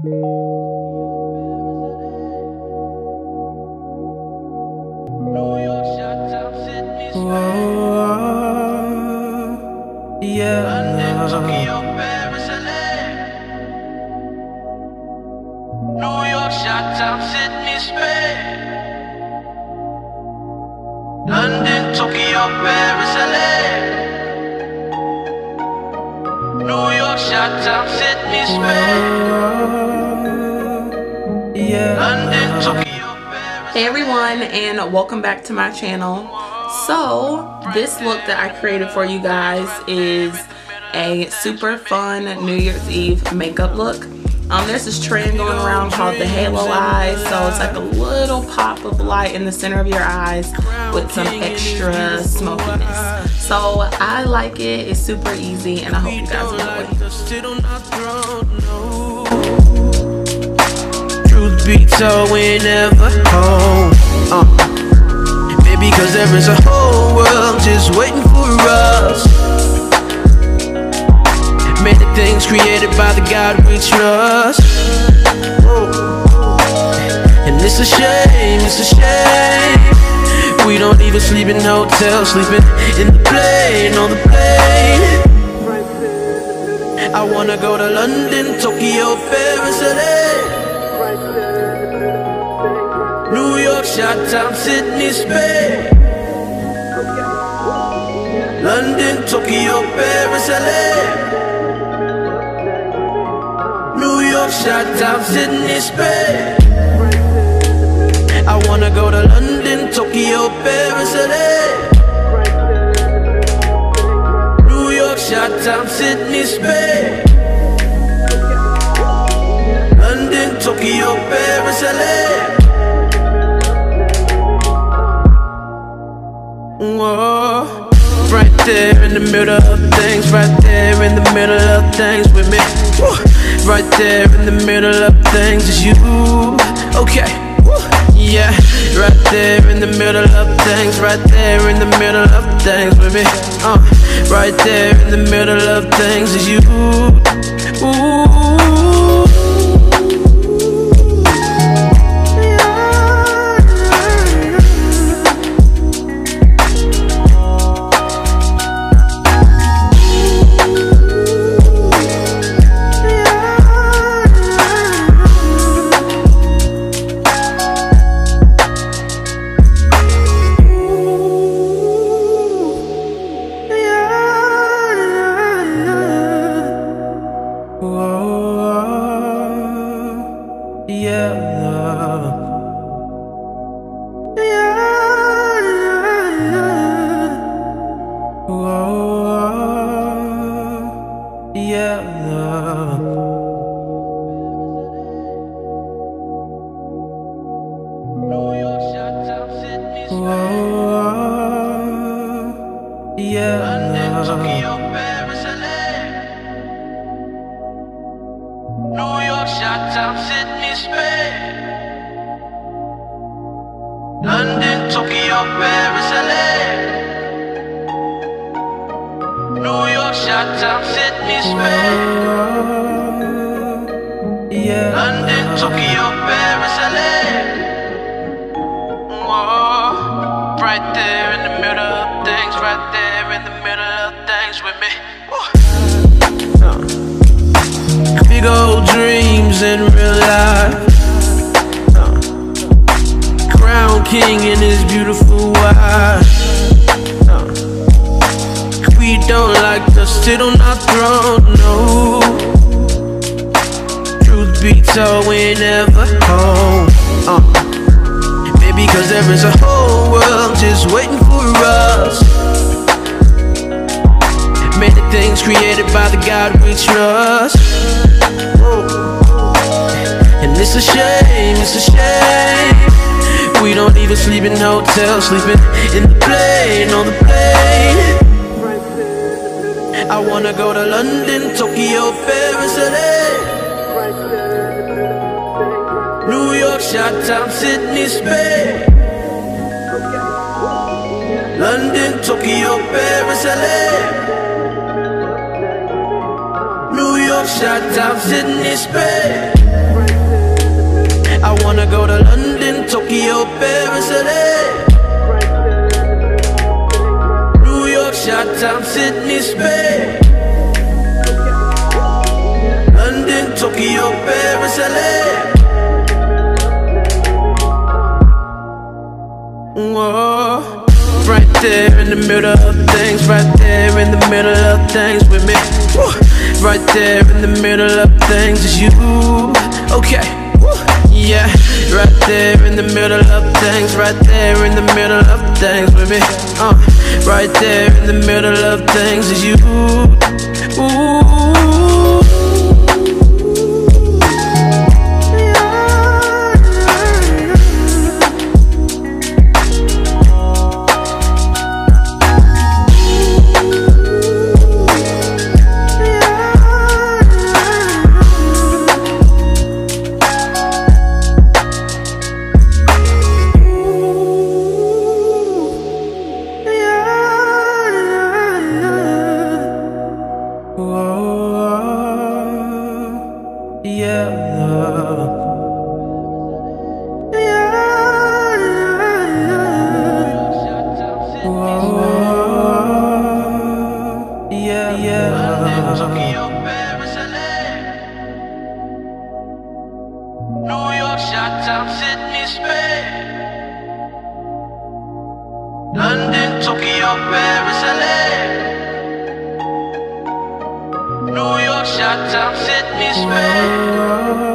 London, Tokyo, Paris, LA. New York, Chi-Town, Sydney, Spain. London, Tokyo, Paris. Hey everyone, and welcome back to my channel. So this look that I created for you guys is a super fun New Year's Eve makeup look. There's this trend going around called the halo eyes, so it's like a little pop of light in the center of your eyes with some extra smokiness. So I like it, it's super easy, and I hope you guys enjoy. Truth be told, we ain't never home. Maybe cause there is a whole world just waiting for us. Many things created by the God we trust. And it's a shame, it's a shame. We don't even sleep in hotels, sleeping in the plane, on the plane. I wanna go to London, Tokyo, Paris, LA. New York, Chi-Town, Sydney, Spain. London, Tokyo, Paris, LA. New York, Chi-Town, Sydney, Spain. I wanna go to London, Tokyo, Paris, LA. New York, Chi-Town, Sydney, Spain. London, Tokyo, Paris, LA. Whoa. Right there in the middle of things, right there in the middle of things with me. Woo. Right there in the middle of things is you. Okay, woo. Yeah. Right there in the middle of things, right there in the middle of things with me. Right there in the middle of things is you. Ooh. London, Tokyo, Paris, LA. New York, Chi-Town, Sydney, Spain. London, Tokyo, Paris, LA. New York, Chi-Town, Sydney, Spain. London, Tokyo, Paris, LA. Whoa. Right there in the middle of things, right there in the middle of things with me. Big old dreams in real life. Crown king and his beautiful wife. We don't like to sit on our throne, no. Truth be told, we ain't never home. Maybe cause there is a whole world just waiting for us. Many things created by the God we trust. And it's a shame, it's a shame. We don't even sleep in hotels, sleeping in the plane, on the plane. I wanna go to London, Tokyo, Paris, LA. New York, Chi-Town, Sydney, Spain. London, Tokyo, Paris, LA. New York, Chi-Town, Sydney, Spain. wanna go to London, Tokyo, Paris, LA, New York, Chi-Town, Sydney, Spain, London, Tokyo, Paris, LA. Whoa. Right there in the middle of things, right there in the middle of things with me. Woo. Right there in the middle of things is you. Okay, woo. Yeah. Right there in the middle of things, right there in the middle of things with me. Right there in the middle of things is you. Ooh. New York, Chi-Town, Sydney, Spain, London, Tokyo, Paris, LA, New York, Chi-Town, Sydney, Spain.